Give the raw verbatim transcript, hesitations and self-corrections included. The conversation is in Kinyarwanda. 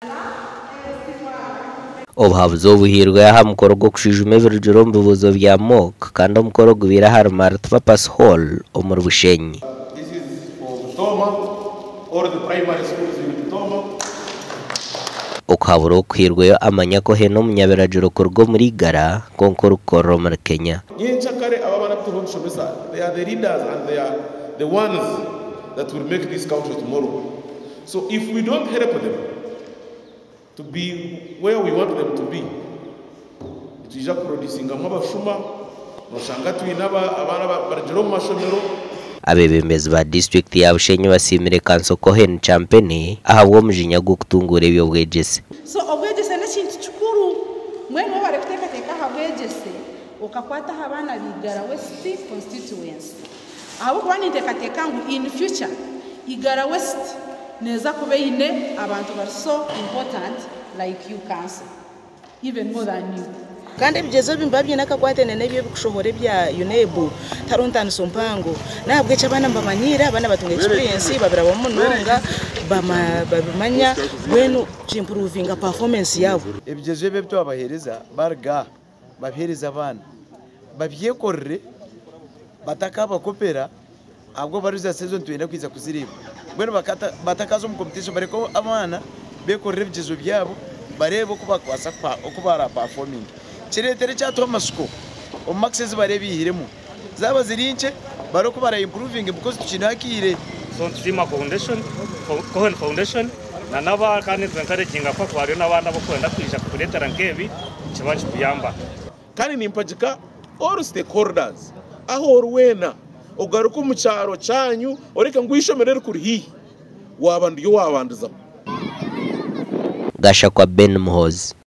obuhabuzi obuhirwe aha mukoro gw'okushijuma ebirugiro omu bibuuzo bya mock kandi omukoro gubire aha multipurpose hall omu Bushenyi. okuhabura okuhirweyo amanya ko hena omunyabiragiro kuruga omuri igara konka orukukorera omuri Kenya. Nyenkyakare aba bana kutuha kushomesa, they are the leaders and they are the ones that will make this country tomorrow. So if we don't help them to be where we want them to be, tujja producinga mwabashuma noshanga twinaba abana baragiro mu mashomero. Abebembezi ba district ya Bushenyi basimire kansoko hen champene ahabwo omujinya gw'okutungura ebyobwegyese. So obwegyese n'ekintu kikuru mwene bari kuteekateeka aha bwegyese okakwata abana b'Igara West constituency abo kuba ninteekateeka ngu in future Igara West neza kuba ine abantu bari so important like you council even more than you. kandi ebigezo bimba byina kakwatene nebyo bikushohora bya UNEB tarontana sompango nabwe cyabana mbamanyira abana batunga experience babira bo munonga bama babimanya bwenu improvinga performance yabo. Ebigezo bebyo abahereza barga babihereza abana babyekorre batakaba kopera abwo baruza season twenda kwiza kuziriba bwenu bakata batakazo mu competition bareko abana bekorre ebigezo byabo barebo kuba kwasa kwa okubara performing kiretere cya Thomasco o maxes barebihiremo zaba zirinche baroko bara improving because tukinakire so ntima foundation Cohen foundation na naba kandi twenkarekinga kwa kwari n'abana bo kwenda kwisha kuretera nkebi kibaje kuyamba kandi nimpagika all stakeholders aho ruwena ogaruka mu cyaro cyanyu oreka ngwishomerere kuri hi wabandiyo wabandiza Gasha kwa Ben Muhozi.